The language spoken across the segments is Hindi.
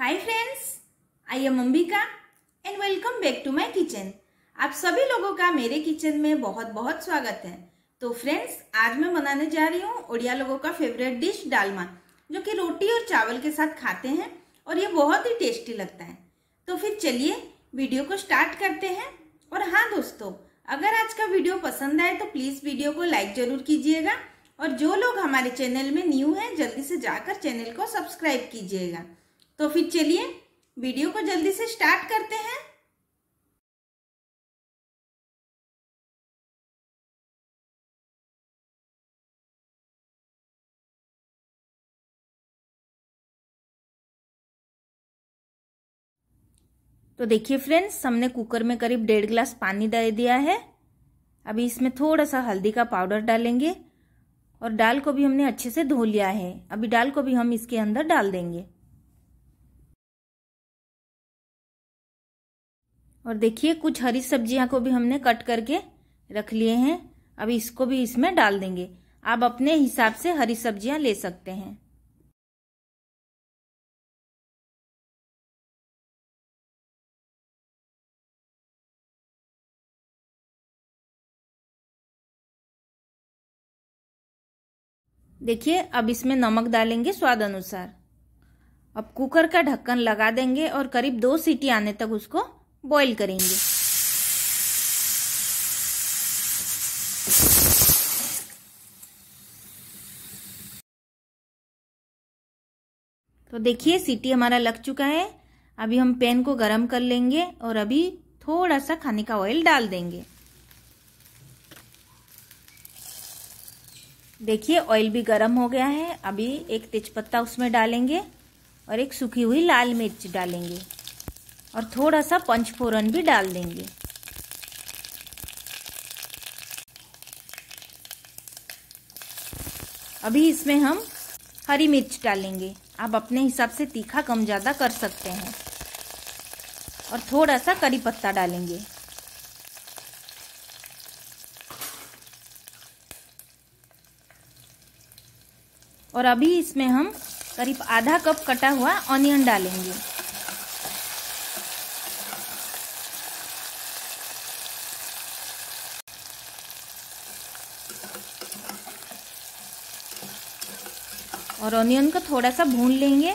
Hi friends, I am Ambika and welcome back to my kitchen. आप सभी लोगों का मेरे किचन में बहुत बहुत स्वागत है। तो फ्रेंड्स, आज मैं बनाने जा रही हूँ ओडिया लोगों का फेवरेट डिश डालमा, जो कि रोटी और चावल के साथ खाते हैं और ये बहुत ही टेस्टी लगता है। तो फिर चलिए वीडियो को स्टार्ट करते हैं। और हाँ दोस्तों, अगर आज का वीडियो पसंद आए तो प्लीज वीडियो को लाइक जरूर कीजिएगा और जो लोग हमारे चैनल में न्यू हैं जल्दी से जाकर चैनल को सब्सक्राइब कीजिएगा। तो फिर चलिए वीडियो को जल्दी से स्टार्ट करते हैं। तो देखिए फ्रेंड्स, हमने कुकर में करीब 1.5 गिलास पानी दे दिया है। अभी इसमें थोड़ा सा हल्दी का पाउडर डालेंगे और दाल को भी हमने अच्छे से धो लिया है। अभी दाल को भी हम इसके अंदर डाल देंगे। और देखिए कुछ हरी सब्जियां को भी हमने कट करके रख लिए हैं। अभी इसको भी इसमें डाल देंगे। आप अपने हिसाब से हरी सब्जियां ले सकते हैं। देखिए अब इसमें नमक डालेंगे स्वाद अनुसार। अब कुकर का ढक्कन लगा देंगे और करीब 2 सीटी आने तक उसको बॉईल करेंगे। तो देखिए सीटी हमारा लग चुका है। अभी हम पैन को गरम कर लेंगे और अभी थोड़ा सा खाने का ऑयल डाल देंगे। देखिए ऑयल भी गरम हो गया है। अभी एक तेजपत्ता उसमें डालेंगे और एक सूखी हुई लाल मिर्च डालेंगे और थोड़ा सा पंचफोरन भी डाल देंगे। अभी इसमें हम हरी मिर्च डालेंगे। आप अपने हिसाब से तीखा कम ज़्यादा कर सकते हैं। और थोड़ा सा करी पत्ता डालेंगे। और अभी इसमें हम करीब आधा कप कटा हुआ ऑनियन डालेंगे। और ऑनियन को थोड़ा सा भून लेंगे।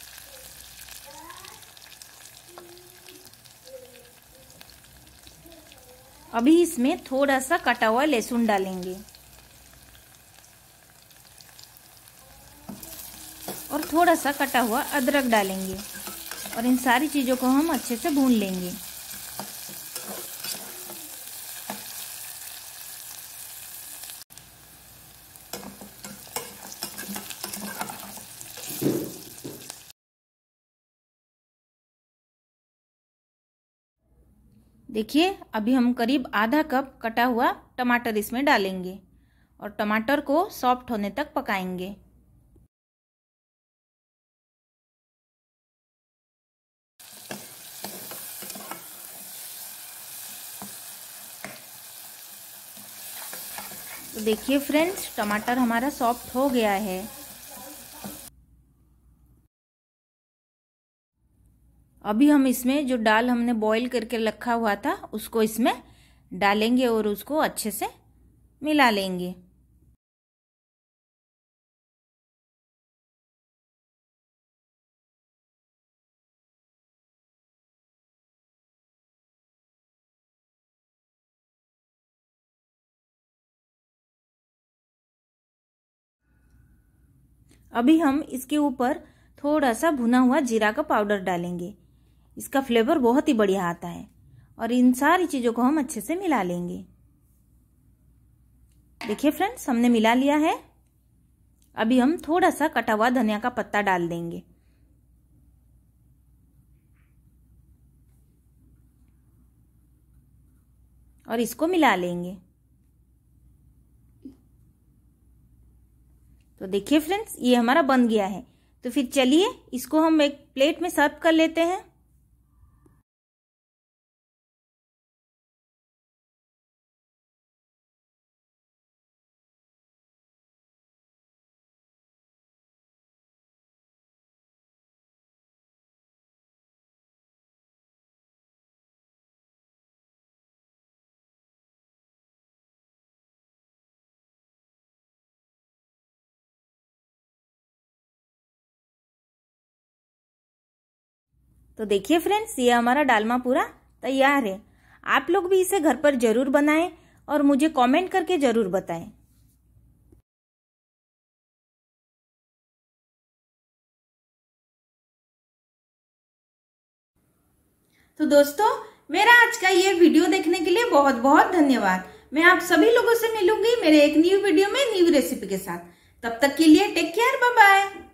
अभी इसमें थोड़ा सा कटा हुआ लहसुन डालेंगे और थोड़ा सा कटा हुआ अदरक डालेंगे और इन सारी चीज़ों को हम अच्छे से भून लेंगे। देखिए अभी हम करीब आधा कप कटा हुआ टमाटर इसमें डालेंगे और टमाटर को सॉफ्ट होने तक पकाएंगे। तो देखिए फ्रेंड्स, टमाटर हमारा सॉफ्ट हो गया है। अभी हम इसमें जो दाल हमने बॉईल करके रखा हुआ था उसको इसमें डालेंगे और उसको अच्छे से मिला लेंगे। अभी हम इसके ऊपर थोड़ा सा भुना हुआ जीरा का पाउडर डालेंगे। इसका फ्लेवर बहुत ही बढ़िया आता है। और इन सारी चीज़ों को हम अच्छे से मिला लेंगे। देखिए फ्रेंड्स, हमने मिला लिया है। अभी हम थोड़ा सा कटा हुआ धनिया का पत्ता डाल देंगे। और इसको मिला लेंगे। तो देखिए फ्रेंड्स, ये हमारा बन गया है। तो फिर चलिए इसको हम एक प्लेट में सर्व कर लेते हैं। तो देखिए फ्रेंड्स, ये हमारा डालमा पूरा तैयार है। आप लोग भी इसे घर पर जरूर बनाएं और मुझे कमेंट करके जरूर बताएं। तो दोस्तों, मेरा आज का ये वीडियो देखने के लिए बहुत बहुत धन्यवाद। मैं आप सभी लोगों से मिलूंगी मेरे एक न्यू वीडियो में न्यू रेसिपी के साथ। तब तक के लिए टेक केयर, बाय बाय।